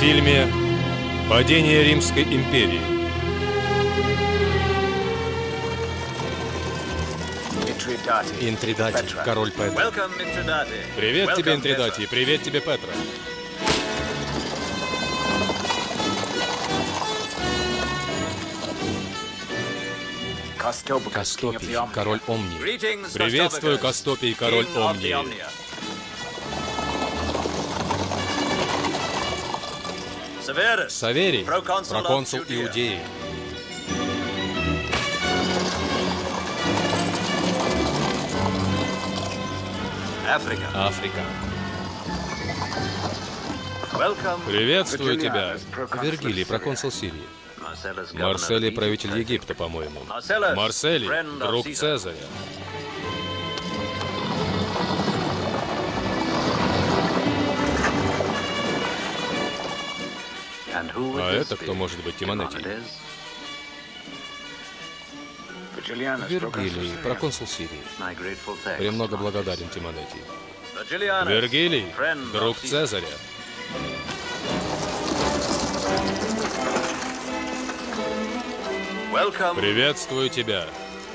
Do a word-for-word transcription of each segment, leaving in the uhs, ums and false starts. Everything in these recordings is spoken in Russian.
фильме «Падение Римской империи». Интридати, король Петра. Привет тебе, Интридати, привет тебе, Петра. Кастопий, король Омнии. Приветствую, Кастопий, король Омнии. Саверий, проконсул Иудеи. Африка. Приветствую тебя, Вергилий, проконсул Сирии. Марселий, правитель Египта, по-моему. Марселий, друг Цезаря. А это кто может быть, Тимонетий? Вергилий, проконсул Сирии. Премного благодарен, Тимонетий. Вергилий, друг Цезаря. Приветствую тебя.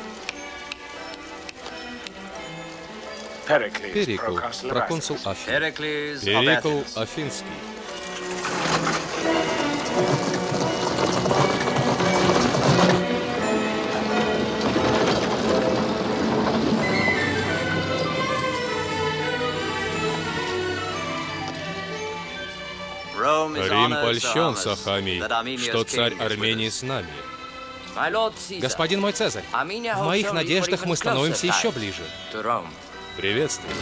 Перикл, проконсул Афин. Перикл Афинский. Рим польщен, Сахамий, что царь Армении с нами. Господин мой Цезарь, в моих надеждах мы становимся еще ближе. Приветствую.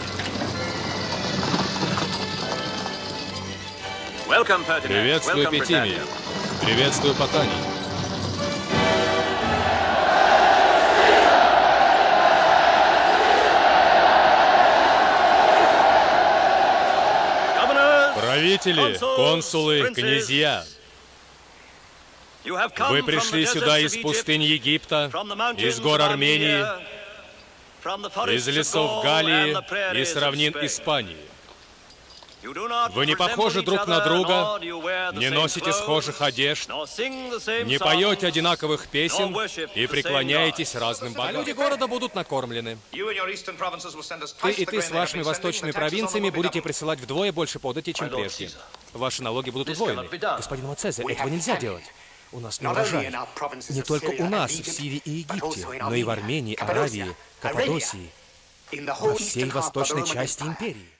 Приветствую, Петимий. Приветствую, Потаний. Правители, консулы, князья. Вы пришли сюда из пустынь Египта, из гор Армении, из лесов Галлии и с равнин Испании. Вы не похожи друг на друга, не носите схожих одежд, не поете одинаковых песен и преклоняетесь разным богам. Люди города будут накормлены. Ты и ты с вашими восточными провинциями будете присылать вдвое больше подати, чем прежде. Ваши налоги будут удвоены. Господин мой Цезарь, этого нельзя делать. У нас не урожай. Не только у нас, в Сирии и Египте, но и в Армении, Аравии, Каппадосии, во всей восточной части империи.